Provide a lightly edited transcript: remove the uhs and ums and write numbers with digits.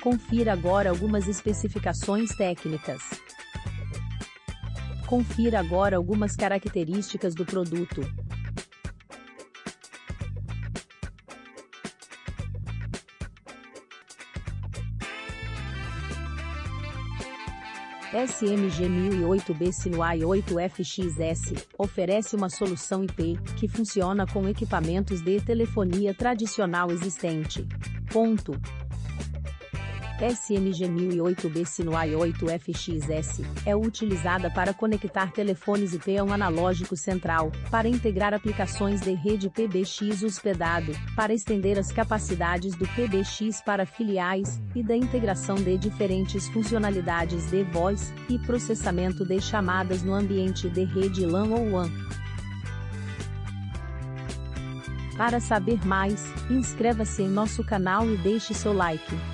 Confira agora algumas especificações técnicas. Confira agora algumas características do produto. SMG 1008B Sinuai 8FXS oferece uma solução IP que funciona com equipamentos de telefonia tradicional existente. SMG 1008B Sinuai 8FXS é utilizada para conectar telefones IP a um analógico central, para integrar aplicações de rede PBX hospedado, para estender as capacidades do PBX para filiais, e da integração de diferentes funcionalidades de voz e processamento de chamadas no ambiente de rede LAN ou WAN. Para saber mais, inscreva-se em nosso canal e deixe seu like.